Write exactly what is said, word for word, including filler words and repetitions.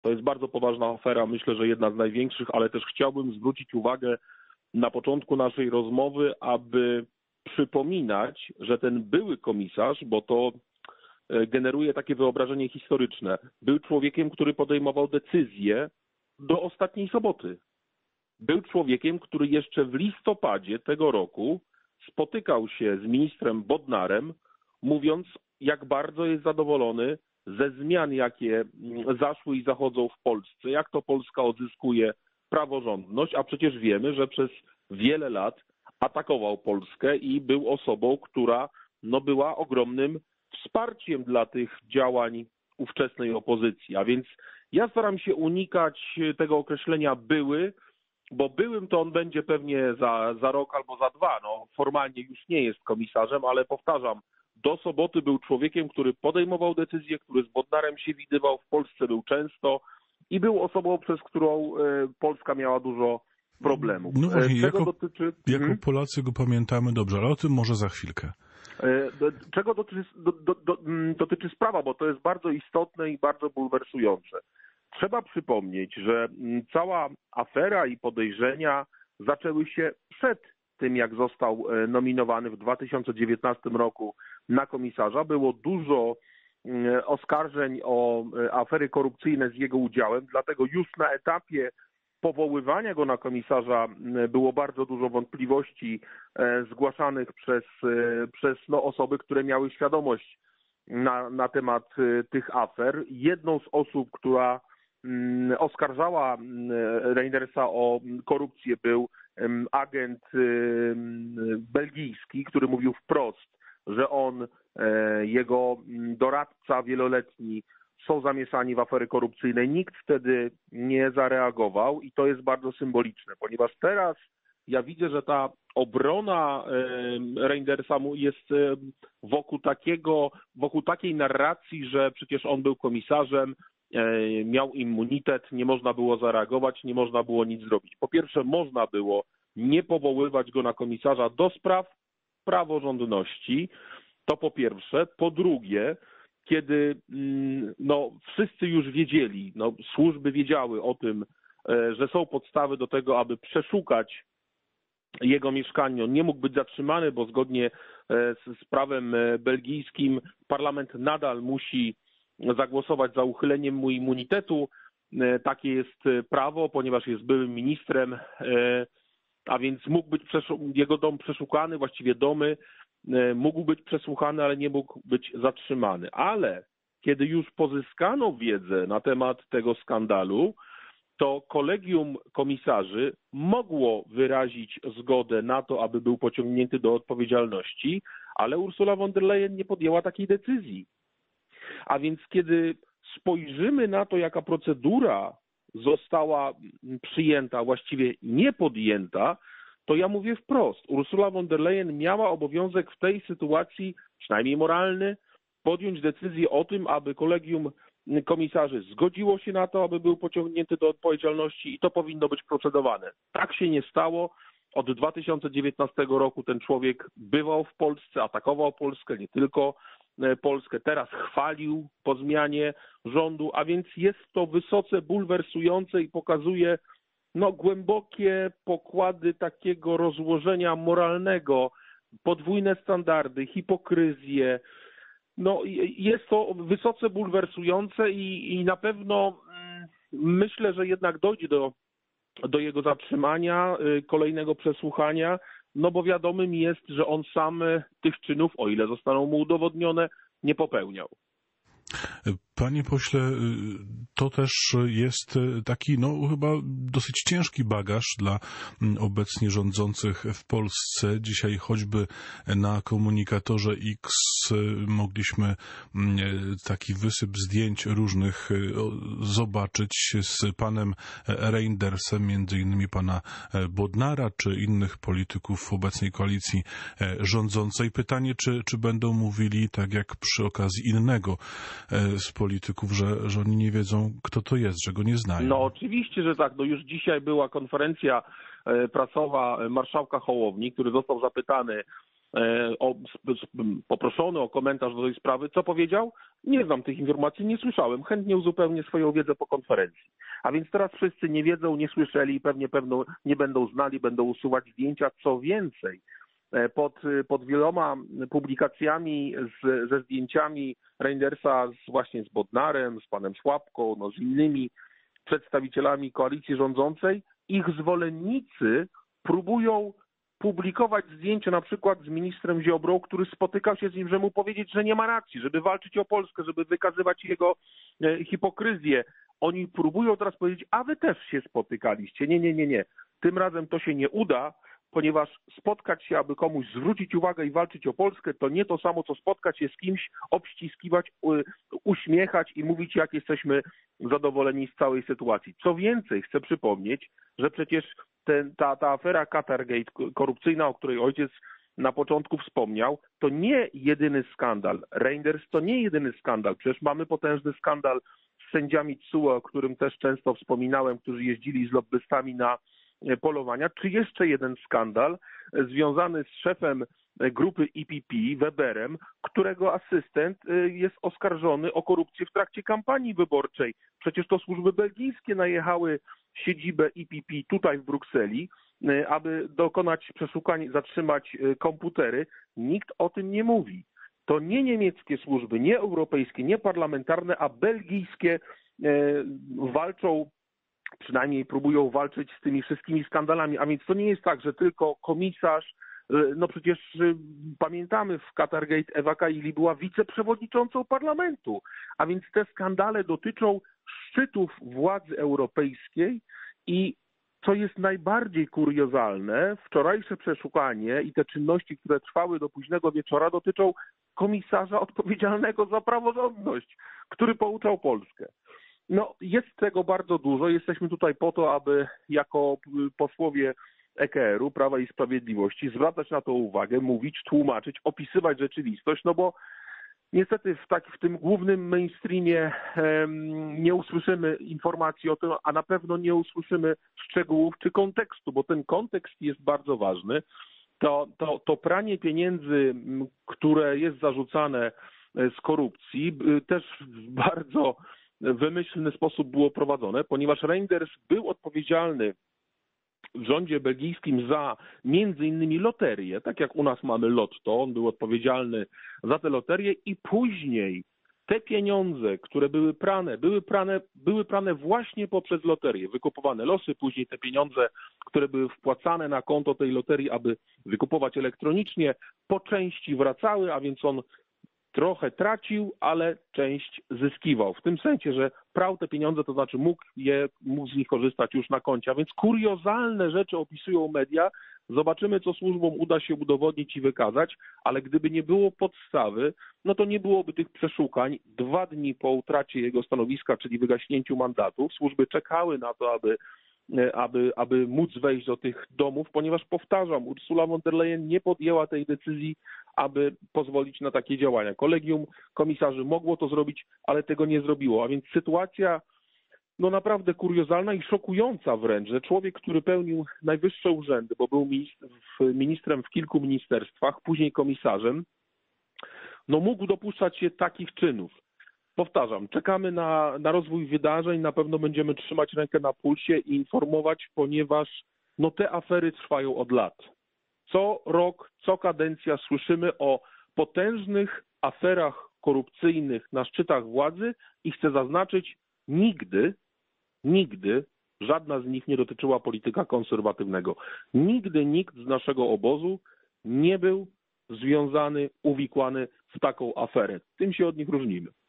To jest bardzo poważna afera, myślę, że jedna z największych, ale też chciałbym zwrócić uwagę na początku naszej rozmowy, aby przypominać, że ten były komisarz, bo to generuje takie wyobrażenie historyczne, był człowiekiem, który podejmował decyzje do ostatniej soboty. Był człowiekiem, który jeszcze w listopadzie tego roku spotykał się z ministrem Bodnarem, mówiąc, jak bardzo jest zadowolony ze zmian, jakie zaszły i zachodzą w Polsce, jak to Polska odzyskuje praworządność, a przecież wiemy, że przez wiele lat atakował Polskę i był osobą, która no, była ogromnym wsparciem dla tych działań ówczesnej opozycji. A więc ja staram się unikać tego określenia były, bo byłym to on będzie pewnie za, za rok albo za dwa. No, formalnie już nie jest komisarzem, ale powtarzam, do soboty był człowiekiem, który podejmował decyzje, który z Bodnarem się widywał, w Polsce był często i był osobą, przez którą Polska miała dużo problemów. No właśnie, Czego jako, dotyczy... jako mhm. Polacy go pamiętamy dobrze, ale o tym może za chwilkę. Czego dotyczy, do, do, do, dotyczy sprawa, bo to jest bardzo istotne i bardzo bulwersujące. Trzeba przypomnieć, że cała afera i podejrzenia zaczęły się przed tym, jak został nominowany w dwa tysiące dziewiętnastym roku na komisarza. Było dużo oskarżeń o afery korupcyjne z jego udziałem, dlatego już na etapie powoływania go na komisarza było bardzo dużo wątpliwości zgłaszanych przez, przez no, osoby, które miały świadomość na, na temat tych afer. Jedną z osób, która oskarżała Reindersa o korupcję, był agent belgijski, który mówił wprost, że on, jego doradca wieloletni są zamieszani w afery korupcyjne. Nikt wtedy nie zareagował i to jest bardzo symboliczne, ponieważ teraz ja widzę, że ta obrona Reindersa jest wokół takiego, wokół takiej narracji, że przecież on był komisarzem, miał immunitet, nie można było zareagować, nie można było nic zrobić. Po pierwsze, można było nie powoływać go na komisarza do spraw praworządności, to po pierwsze. Po drugie, kiedy no, wszyscy już wiedzieli, no, służby wiedziały o tym, że są podstawy do tego, aby przeszukać jego mieszkanie. On nie mógł być zatrzymany, bo zgodnie z, z prawem belgijskim parlament nadal musi zagłosować za uchyleniem mu immunitetu. Takie jest prawo, ponieważ jest byłym ministrem, a więc mógł być jego dom przeszukany, właściwie domy, mógł być przesłuchany, ale nie mógł być zatrzymany. Ale kiedy już pozyskano wiedzę na temat tego skandalu, to kolegium komisarzy mogło wyrazić zgodę na to, aby był pociągnięty do odpowiedzialności, ale Ursula von der Leyen nie podjęła takiej decyzji. A więc kiedy spojrzymy na to, jaka procedura została przyjęta, właściwie nie podjęta, to ja mówię wprost, Ursula von der Leyen miała obowiązek w tej sytuacji, przynajmniej moralny, podjąć decyzję o tym, aby kolegium komisarzy zgodziło się na to, aby był pociągnięty do odpowiedzialności i to powinno być procedowane. Tak się nie stało. Od dwa tysiące dziewiętnastego roku ten człowiek bywał w Polsce, atakował Polskę, nie tylko Polskę, teraz chwalił po zmianie rządu, a więc jest to wysoce bulwersujące i pokazuje no, głębokie pokłady takiego rozłożenia moralnego, podwójne standardy, hipokryzję. No, jest to wysoce bulwersujące i, i na pewno mm, myślę, że jednak dojdzie do, do jego zatrzymania, y, kolejnego przesłuchania, no bo wiadomym jest, że on sam tych czynów, o ile zostaną mu udowodnione, nie popełniał. Panie pośle, to też jest taki, no chyba dosyć ciężki bagaż dla obecnie rządzących w Polsce. Dzisiaj choćby na komunikatorze X mogliśmy taki wysyp zdjęć różnych zobaczyć z panem Reindersem, między innymi pana Bodnara, czy innych polityków obecnej koalicji rządzącej. Pytanie, czy, czy będą mówili tak jak przy okazji innego z polityków, że, że oni nie wiedzą, kto to jest, że go nie znają. No oczywiście, że tak. No już dzisiaj była konferencja prasowa marszałka Hołowni, który został zapytany o, poproszony o komentarz do tej sprawy, co powiedział? Nie znam tych informacji, nie słyszałem. Chętnie uzupełnię swoją wiedzę po konferencji. A więc teraz wszyscy nie wiedzą, nie słyszeli i pewnie pewno nie będą znali, będą usuwać zdjęcia. Co więcej, pod, pod wieloma publikacjami z, ze zdjęciami Reindersa z, właśnie z Bodnarem, z panem Szłapką, no, z innymi przedstawicielami koalicji rządzącej, ich zwolennicy próbują publikować zdjęcia na przykład z ministrem Ziobrą, który spotykał się z nim, żeby mu powiedzieć, że nie ma racji, żeby walczyć o Polskę, żeby wykazywać jego hipokryzję. Oni próbują teraz powiedzieć, a wy też się spotykaliście. Nie, nie, nie, nie. Tym razem to się nie uda, ponieważ spotkać się, aby komuś zwrócić uwagę i walczyć o Polskę, to nie to samo, co spotkać się z kimś, obściskiwać, uśmiechać i mówić, jak jesteśmy zadowoleni z całej sytuacji. Co więcej, chcę przypomnieć, że przecież ten, ta, ta afera Qatargate korupcyjna, o której ojciec na początku wspomniał, to nie jedyny skandal. Reinders to nie jedyny skandal. Przecież mamy potężny skandal z sędziami T S U E, o którym też często wspominałem, którzy jeździli z lobbystami na polowania, czy jeszcze jeden skandal związany z szefem grupy E P P, Weberem, którego asystent jest oskarżony o korupcję w trakcie kampanii wyborczej. Przecież to służby belgijskie najechały siedzibę E P P tutaj w Brukseli, aby dokonać przeszukań, zatrzymać komputery. Nikt o tym nie mówi. To nie niemieckie służby, nie europejskie, nie parlamentarne, a belgijskie walczą, przynajmniej próbują walczyć z tymi wszystkimi skandalami, a więc to nie jest tak, że tylko komisarz, no przecież pamiętamy w Qatargate Ewa Kaili była wiceprzewodniczącą parlamentu, a więc te skandale dotyczą szczytów władzy europejskiej i co jest najbardziej kuriozalne, wczorajsze przeszukanie i te czynności, które trwały do późnego wieczora, dotyczą komisarza odpowiedzialnego za praworządność, który pouczał Polskę. No, jest tego bardzo dużo. Jesteśmy tutaj po to, aby jako posłowie E K R-u, Prawa i Sprawiedliwości, zwracać na to uwagę, mówić, tłumaczyć, opisywać rzeczywistość, no bo niestety w, tak, w tym głównym mainstreamie um, nie usłyszymy informacji o tym, a na pewno nie usłyszymy szczegółów czy kontekstu, bo ten kontekst jest bardzo ważny. To, to, to pranie pieniędzy, które jest zarzucane z korupcji, też w bardzo wymyślny sposób było prowadzone, ponieważ Reinders był odpowiedzialny w rządzie belgijskim za między innymi loterię, tak jak u nas mamy lotto, on był odpowiedzialny za te loterie i później te pieniądze, które były prane, były prane, były prane właśnie poprzez loterię, wykupowane losy, później te pieniądze, które były wpłacane na konto tej loterii, aby wykupować elektronicznie, po części wracały, a więc on trochę tracił, ale część zyskiwał. W tym sensie, że prał te pieniądze, to znaczy mógł je, mógł z nich korzystać już na koncie. A więc kuriozalne rzeczy opisują media. Zobaczymy, co służbom uda się udowodnić i wykazać, ale gdyby nie było podstawy, no to nie byłoby tych przeszukań. Dwa dni po utracie jego stanowiska, czyli wygaśnięciu mandatu, służby czekały na to, aby Aby, aby móc wejść do tych domów, ponieważ powtarzam, Ursula von der Leyen nie podjęła tej decyzji, aby pozwolić na takie działania. Kolegium komisarzy mogło to zrobić, ale tego nie zrobiło. A więc sytuacja no naprawdę kuriozalna i szokująca wręcz, że człowiek, który pełnił najwyższe urzędy, bo był ministrem w kilku ministerstwach, później komisarzem, no mógł dopuszczać się takich czynów. Powtarzam, czekamy na, na rozwój wydarzeń, na pewno będziemy trzymać rękę na pulsie i informować, ponieważ no, te afery trwają od lat. Co rok, co kadencja słyszymy o potężnych aferach korupcyjnych na szczytach władzy i chcę zaznaczyć, nigdy, nigdy żadna z nich nie dotyczyła polityka konserwatywnego. Nigdy nikt z naszego obozu nie był związany, uwikłany w taką aferę. Tym się od nich różnimy.